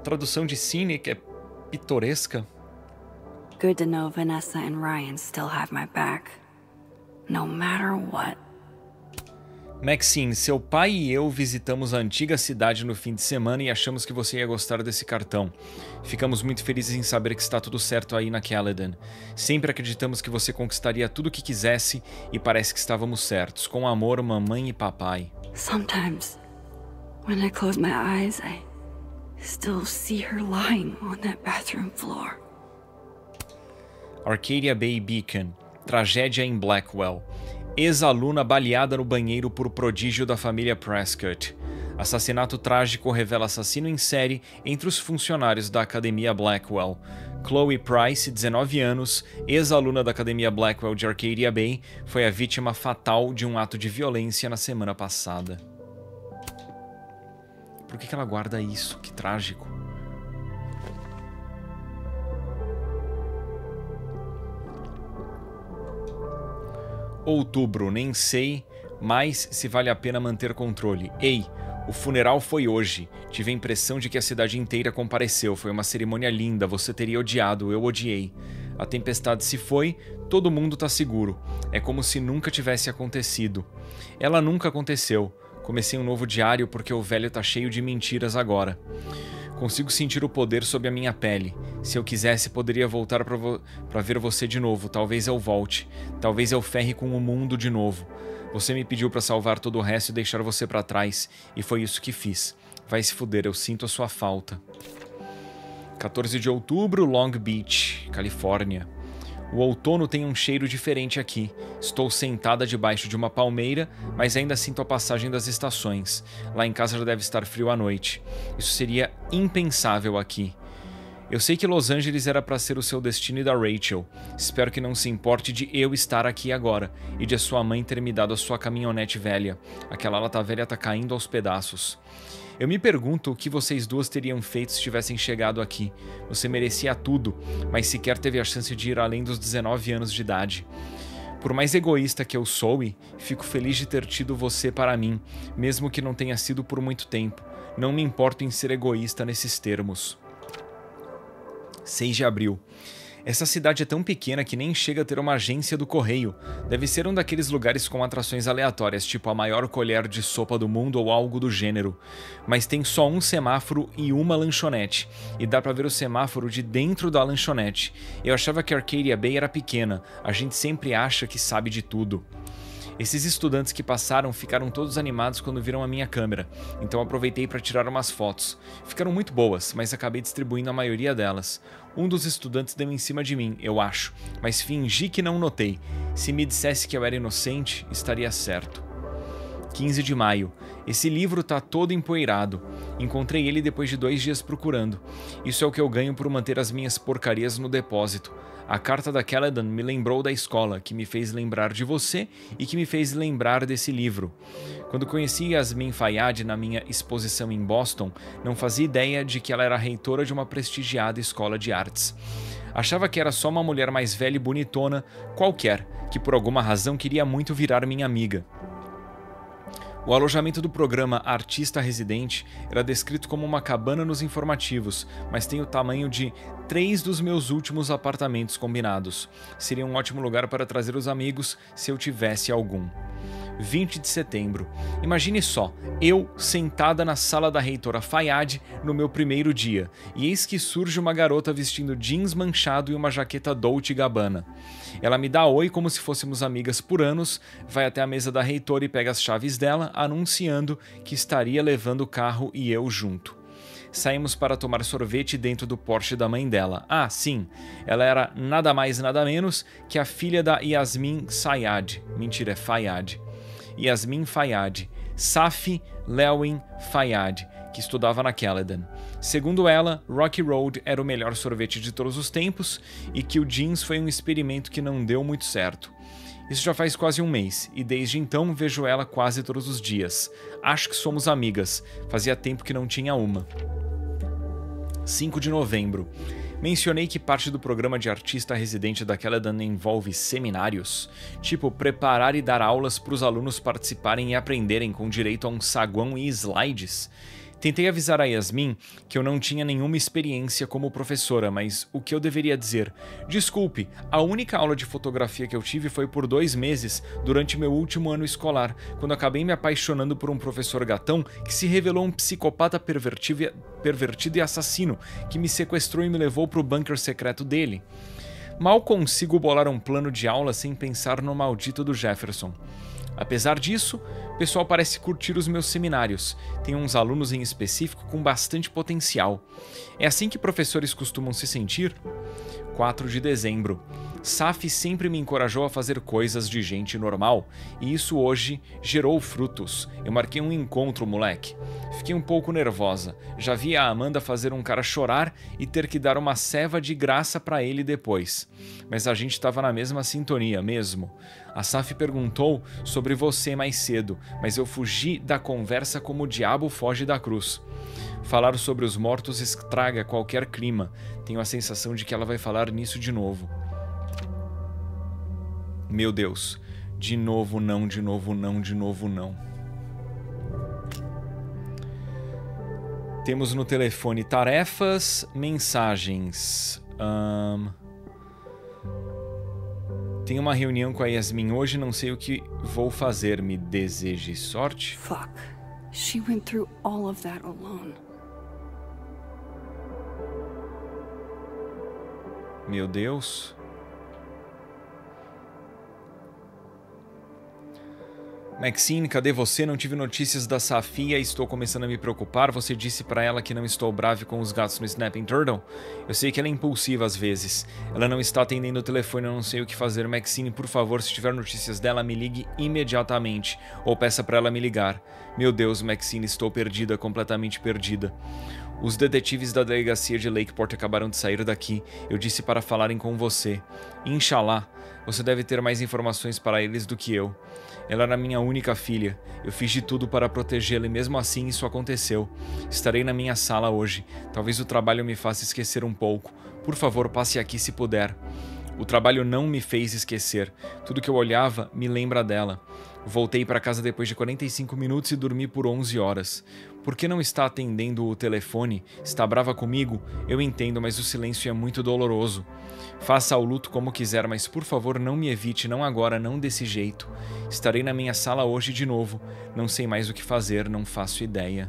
Speaker 1: tradução de Cynic é pitoresca.
Speaker 2: Good to know Vanessa and Ryan still have my back. No matter what.
Speaker 1: Maxine, seu pai e eu visitamos a antiga cidade no fim de semana e achamos que você ia gostar desse cartão. Ficamos muito felizes em saber que está tudo certo aí na Caladan. Sempre acreditamos que você conquistaria tudo o que quisesse e parece que estávamos certos. Com amor, mamãe e papai.
Speaker 2: Sometimes, when I close my eyes, I still see her lying on that bathroom floor.
Speaker 1: Arcadia Bay Beacon. Tragédia em Blackwell. Ex-aluna baleada no banheiro por prodígio da família Prescott. Assassinato trágico revela assassino em série entre os funcionários da Academia Blackwell. Chloe Price, dezenove anos, ex-aluna da Academia Blackwell de Arcadia Bay, foi a vítima fatal de um ato de violência na semana passada. Por que que ela guarda isso? Que trágico. Outubro, nem sei mais se vale a pena manter controle. Ei, o funeral foi hoje. Tive a impressão de que a cidade inteira compareceu. Foi uma cerimônia linda, você teria odiado, eu odiei. A tempestade se foi, todo mundo tá seguro. É como se nunca tivesse acontecido. Ela nunca aconteceu. Comecei um novo diário porque o velho tá cheio de mentiras agora. Consigo sentir o poder sob a minha pele. Se eu quisesse, poderia voltar para vo para ver você de novo. Talvez eu volte. Talvez eu ferre com o mundo de novo. Você me pediu para salvar todo o resto e deixar você para trás. E foi isso que fiz. Vai se fuder, eu sinto a sua falta. quatorze de outubro, Long Beach, Califórnia. O outono tem um cheiro diferente aqui. Estou sentada debaixo de uma palmeira, mas ainda sinto a passagem das estações. Lá em casa já deve estar frio à noite. Isso seria impensável aqui. Eu sei que Los Angeles era para ser o seu destino e da Rachel. Espero que não se importe de eu estar aqui agora e de a sua mãe ter me dado a sua caminhonete velha. Aquela lata velha tá caindo aos pedaços. Eu me pergunto o que vocês duas teriam feito se tivessem chegado aqui. Você merecia tudo, mas sequer teve a chance de ir além dos dezenove anos de idade. Por mais egoísta que eu sou, fico feliz de ter tido você para mim, mesmo que não tenha sido por muito tempo. Não me importo em ser egoísta nesses termos. seis de abril. Essa cidade é tão pequena que nem chega a ter uma agência do correio. Deve ser um daqueles lugares com atrações aleatórias, tipo a maior colher de sopa do mundo ou algo do gênero. Mas tem só um semáforo e uma lanchonete, e dá pra ver o semáforo de dentro da lanchonete. Eu achava que Arcadia Bay era pequena, a gente sempre acha que sabe de tudo. Esses estudantes que passaram ficaram todos animados quando viram a minha câmera, então aproveitei para tirar umas fotos. Ficaram muito boas, mas acabei distribuindo a maioria delas. Um dos estudantes deu em cima de mim, eu acho, mas fingi que não notei. Se me dissesse que eu era inocente, estaria certo. quinze de maio. Esse livro tá todo empoeirado. Encontrei ele depois de dois dias procurando. Isso é o que eu ganho por manter as minhas porcarias no depósito. A carta da Caladan me lembrou da escola, que me fez lembrar de você e que me fez lembrar desse livro. Quando conheci Yasmin Fayyad na minha exposição em Boston, não fazia ideia de que ela era reitora de uma prestigiada escola de artes. Achava que era só uma mulher mais velha e bonitona, qualquer, que por alguma razão queria muito virar minha amiga. O alojamento do programa Artista Residente era descrito como uma cabana nos informativos, mas tem o tamanho de três dos meus últimos apartamentos combinados. Seria um ótimo lugar para trazer os amigos se eu tivesse algum. vinte de setembro. Imagine só, eu sentada na sala da reitora Fayyad no meu primeiro dia, e eis que surge uma garota vestindo jeans manchado e uma jaqueta Dolce e Gabbana. Ela me dá oi como se fôssemos amigas por anos, vai até a mesa da reitora e pega as chaves dela, anunciando que estaria levando o carro e eu junto. Saímos para tomar sorvete dentro do Porsche da mãe dela. Ah, sim, ela era nada mais nada menos que a filha da Yasmin Fayyad. Mentira, é Fayyad. Yasmin Fayyad, Safi Lewin Fayyad, que estudava na Caladan. Segundo ela, Rocky Road era o melhor sorvete de todos os tempos e que o jeans foi um experimento que não deu muito certo. Isso já faz quase um mês, e desde então vejo ela quase todos os dias. Acho que somos amigas, fazia tempo que não tinha uma. cinco de novembro. Mencionei que parte do programa de artista residente da Caladan envolve seminários, tipo preparar e dar aulas para os alunos participarem e aprenderem com direito a um saguão e slides. Tentei avisar a Yasmin que eu não tinha nenhuma experiência como professora, mas o que eu deveria dizer? Desculpe, a única aula de fotografia que eu tive foi por dois meses durante meu último ano escolar, quando acabei me apaixonando por um professor gatão que se revelou um psicopata pervertido e, pervertido e assassino, que me sequestrou e me levou para o bunker secreto dele. Mal consigo bolar um plano de aula sem pensar no maldito do Jefferson. Apesar disso, o pessoal parece curtir os meus seminários. Tem uns alunos em específico com bastante potencial. É assim que professores costumam se sentir? quatro de dezembro. Saf sempre me encorajou a fazer coisas de gente normal, e isso hoje gerou frutos. Eu marquei um encontro, moleque. Fiquei um pouco nervosa. Já vi a Amanda fazer um cara chorar e ter que dar uma ceva de graça pra ele depois. Mas a gente estava na mesma sintonia mesmo. A Saf perguntou sobre você mais cedo, mas eu fugi da conversa como o diabo foge da cruz. Falar sobre os mortos estraga qualquer clima. Tenho a sensação de que ela vai falar nisso de novo. Meu Deus. De novo não, de novo não, de novo não. Temos no telefone tarefas, mensagens. Um... Tenho uma reunião com a Yasmin hoje, não sei o que vou fazer. Me deseje sorte?
Speaker 2: Fuck. She went through all of that alone.
Speaker 1: Meu Deus. Maxine, cadê você? Não tive notícias da Safia e estou começando a me preocupar. Você disse pra ela que não estou bravo com os gatos no Snapping Turtle? Eu sei que ela é impulsiva às vezes. Ela não está atendendo o telefone, eu não sei o que fazer. Maxine, por favor, se tiver notícias dela, me ligue imediatamente. Ou peça pra ela me ligar. Meu Deus, Maxine, estou perdida, completamente perdida. Os detetives da delegacia de Lakeport acabaram de sair daqui. Eu disse para falarem com você. Inshallah, você deve ter mais informações para eles do que eu. Ela era minha única filha. Eu fiz de tudo para protegê-la e mesmo assim isso aconteceu. Estarei na minha sala hoje. Talvez o trabalho me faça esquecer um pouco. Por favor, passe aqui se puder. O trabalho não me fez esquecer. Tudo que eu olhava me lembra dela. Voltei para casa depois de quarenta e cinco minutos e dormi por onze horas. Por que não está atendendo o telefone? Está brava comigo? Eu entendo, mas o silêncio é muito doloroso. Faça o luto como quiser, mas por favor não me evite, não agora, não desse jeito. Estarei na minha sala hoje de novo. Não sei mais o que fazer, não faço ideia.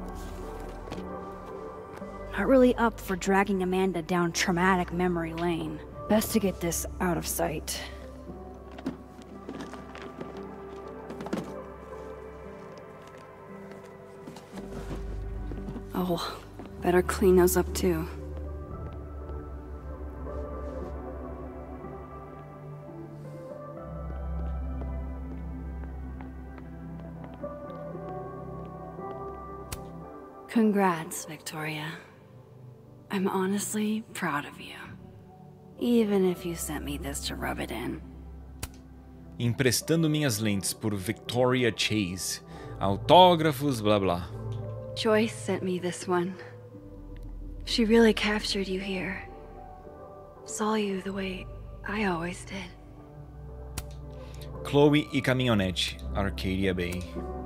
Speaker 2: Not really up for dragging Amanda down traumatic memory lane. Best to get this out of sight. Oh, better clean those up too. Congrats, Victoria. I'm honestly proud of you. Even if you sent me this to rub it in.
Speaker 1: Emprestando minhas lentes por Victoria Chase. Autógrafos, blá blá.
Speaker 2: Joyce sent me this one. She really captured you here. Saw you the way I always did.
Speaker 1: Chloe e caminhonete, Arcadia Bay.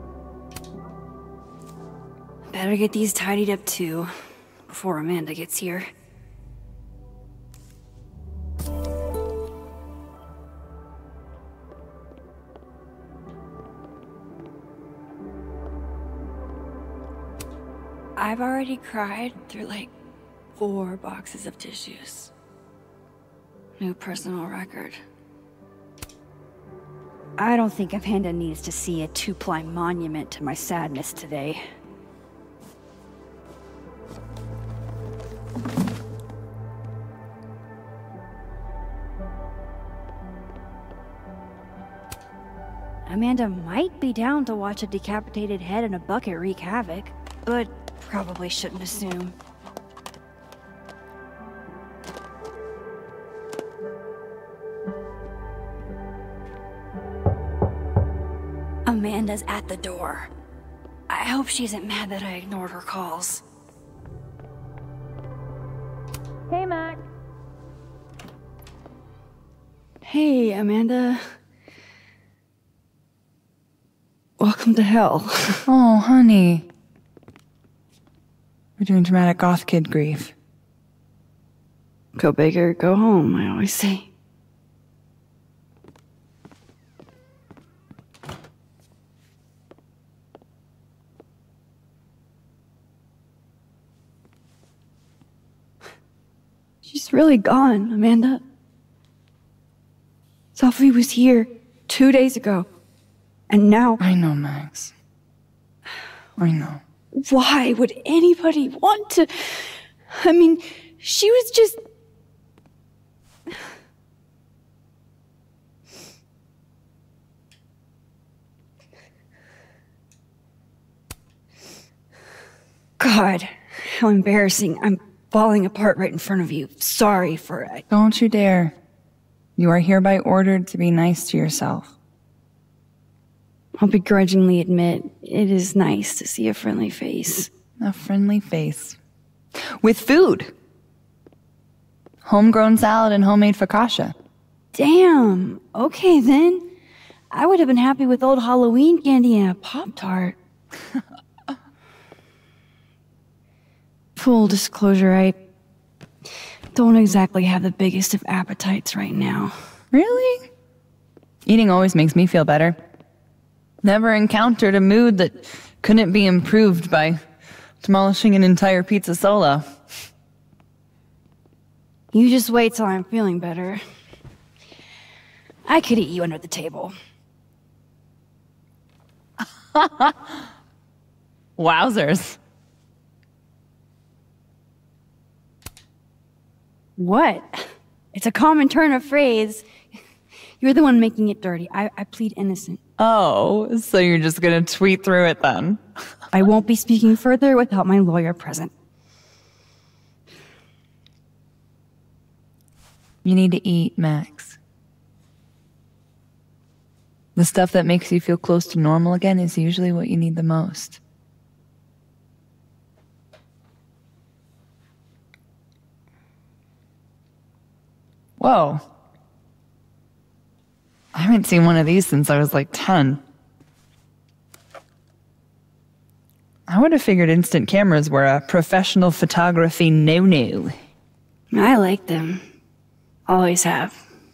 Speaker 2: Better get these tidied up too, before Amanda gets here. I've already cried through like four boxes of tissues. New personal record. I don't think Amanda needs to see a two-ply monument to my sadness today. Amanda might be down to watch a decapitated head in a bucket wreak havoc, but probably shouldn't assume. Amanda's at the door. I hope she isn't mad that I ignored her calls.
Speaker 5: Hey, Mac.
Speaker 2: Hey, Amanda. Welcome to hell.
Speaker 6: Oh, honey.
Speaker 8: We're doing dramatic goth kid grief.
Speaker 2: Go big or go home, I always say. She's really gone, Amanda. Sophie was here two days ago. And now...
Speaker 8: I know, Max. I know.
Speaker 2: Why would anybody want to... I mean, she was just... God, how embarrassing. I'm falling apart right in front of you. Sorry for it.
Speaker 8: Don't you dare. You are hereby ordered to be nice to yourself.
Speaker 2: I'll begrudgingly admit, it is nice to see a friendly face.
Speaker 8: A friendly face. With food. Homegrown salad and homemade focaccia.
Speaker 2: Damn. Okay, then. I would have been happy with old Halloween candy and a Pop-Tart. Full disclosure, I don't exactly have the biggest of appetites right now.
Speaker 8: Really? Eating always makes me feel better. Never encountered a mood that couldn't be improved by demolishing an entire pizza solo.
Speaker 2: You just wait till I'm feeling better. I could eat you under the table.
Speaker 8: Wowzers.
Speaker 2: What? It's a common turn of phrase. You're the one making it dirty. I, I plead innocent.
Speaker 8: Oh, so you're just gonna tweet through it then?
Speaker 2: I won't be speaking further without my lawyer present.
Speaker 8: You need to eat, Max. The stuff that makes you feel close to normal again is usually what you need the most. Whoa. I haven't seen one of these since I was like ten. I would have figured instant cameras were a professional photography no-no.
Speaker 2: I like them. Always have.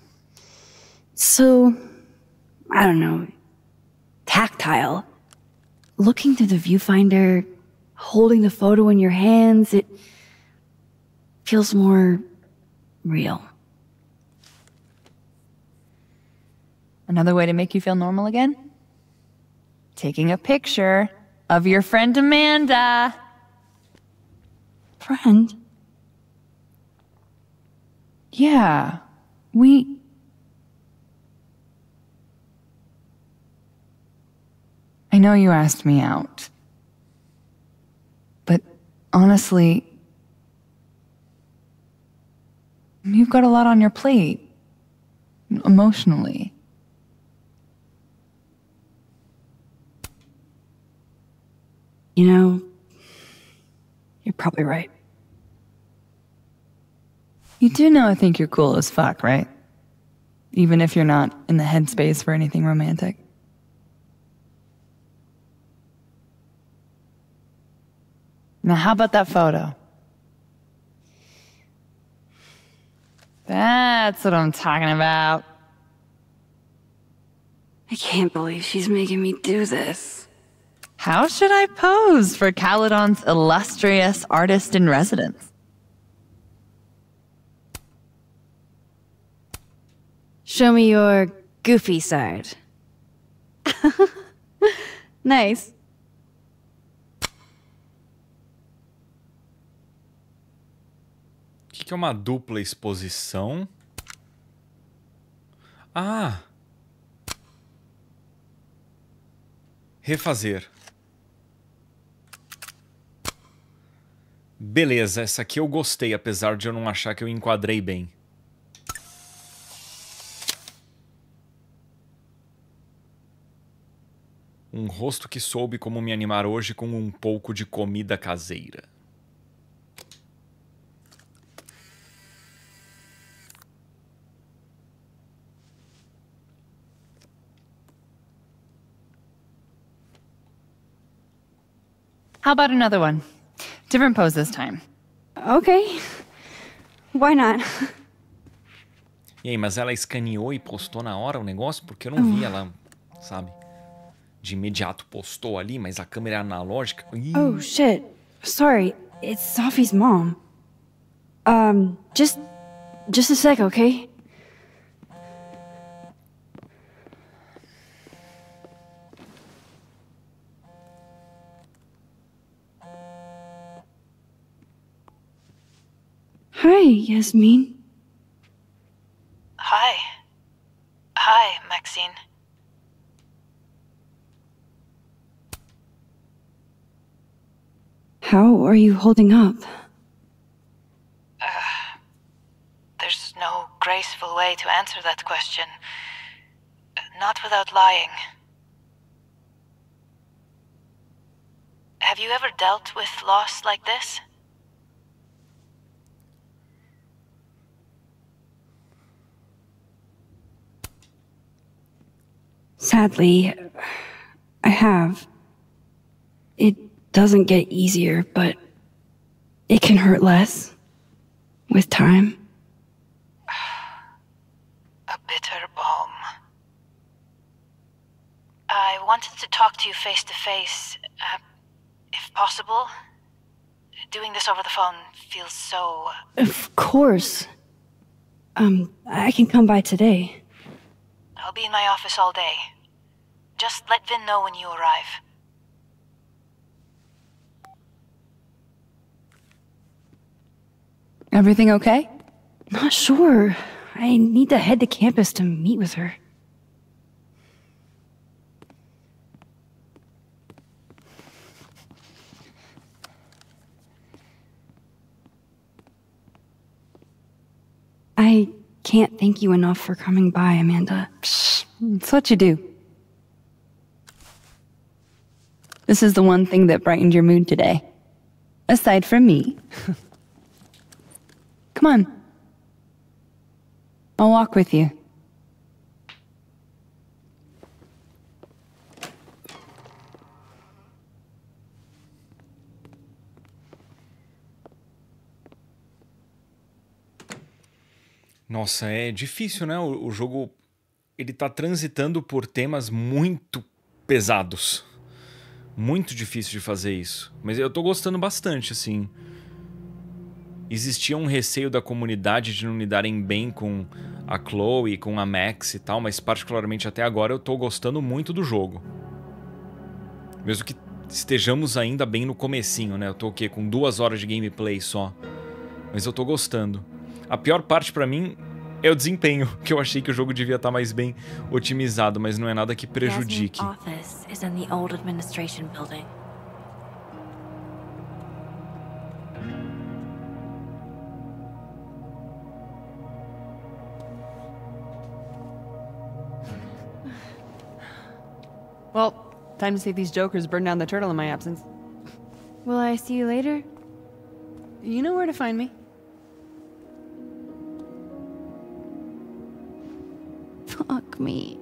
Speaker 2: So, I don't know, tactile. Looking through the viewfinder, holding the photo in your hands, it feels more real.
Speaker 8: Another way to make you feel normal again? Taking a picture of your friend Amanda.
Speaker 2: Friend?
Speaker 8: Yeah, we... I know you asked me out. But honestly, you've got a lot on your plate. Emotionally.
Speaker 2: You know, you're probably right.
Speaker 8: You do know I think you're cool as fuck, right? Even if you're not in the headspace for anything romantic. Now how about that photo? That's what I'm talking about.
Speaker 2: I can't believe she's making me do this.
Speaker 8: How should I pose for Caledon's illustrious artist in residence?
Speaker 2: Show me your goofy side. Nice.
Speaker 1: O que, que é uma dupla exposição? Ah! Refazer. Beleza, essa aqui eu gostei, apesar de eu não achar que eu enquadrei bem. Um rosto que soube como me animar hoje com um pouco de comida caseira.
Speaker 8: How about another one? Different pose this time.
Speaker 2: Okay. Why not?
Speaker 1: E aí, mas ela escaneou e postou na hora o negócio? Porque eu não vi ela, sabe? De imediato postou ali, mas a câmera é analógica. Ih.
Speaker 2: Oh, shit. Sorry, it's Sophie's mom. Um, just... just a sec, okay? Hi, Yasmin.
Speaker 9: Hi. Hi, Maxine.
Speaker 2: How are you holding up?
Speaker 9: Uh, there's no graceful way to answer that question. Not without lying. Have you ever dealt with loss like this?
Speaker 2: Sadly, I have. It doesn't get easier, but it can hurt less with time.
Speaker 9: A bitter balm. I wanted to talk to you face to face, uh, if possible. Doing this over the phone feels so...
Speaker 2: Of course. Um, I can come by today.
Speaker 9: I'll be in my office all day. Just let Vin know when you arrive.
Speaker 8: Everything okay?
Speaker 2: Not sure. I need to head to campus to meet with her. I can't thank you enough for coming by, Amanda.
Speaker 8: Psh, it's what you do. This is the one thing that brightened your mood today. Aside from me. Come on. I'll walk with you.
Speaker 1: Nossa, é difícil, né? O, o jogo, ele tá transitando por temas muito pesados. Muito difícil de fazer isso. Mas eu tô gostando bastante, assim. Existia um receio da comunidade de não lidarem bem com a Chloe, com a Max e tal, mas particularmente até agora eu tô gostando muito do jogo. Mesmo que estejamos ainda bem no comecinho, né? Eu tô o quê? Com duas horas de gameplay só. Mas eu tô gostando. A pior parte pra mim é o desempenho, que eu achei que o jogo devia estar mais bem otimizado, mas não é nada que prejudique.
Speaker 8: Well, time to see these jokers burn down the turtle in my absence.
Speaker 2: Will I see you later?
Speaker 8: You know where to find me.
Speaker 2: Fuck me.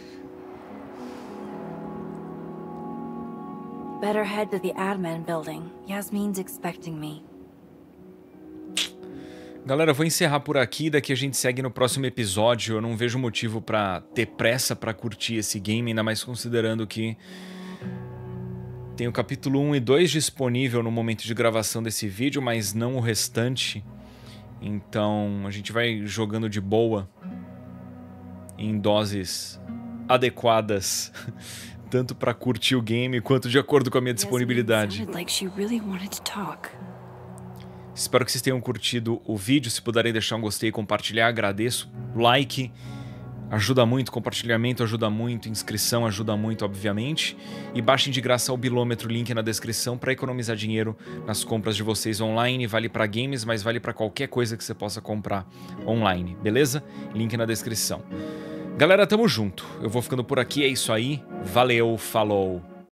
Speaker 9: Better head to the admin building. Yasmin's expecting me.
Speaker 1: Galera, eu vou encerrar por aqui, daqui a gente segue no próximo episódio. Eu não vejo motivo pra ter pressa pra curtir esse game, ainda mais considerando que tem o capítulo um e dois disponível no momento de gravação desse vídeo, mas não o restante. Então a gente vai jogando de boa, em doses adequadas, tanto pra curtir o game quanto de acordo com a minha disponibilidade. Espero que vocês tenham curtido o vídeo. Se puderem deixar um gostei e compartilhar, agradeço. Like ajuda muito, compartilhamento ajuda muito, inscrição ajuda muito, obviamente. E baixem de graça o bilômetro, link na descrição, para economizar dinheiro nas compras de vocês online. Vale para games, mas vale para qualquer coisa que você possa comprar online, beleza? Link na descrição. Galera, tamo junto. Eu vou ficando por aqui, é isso aí. Valeu, falou!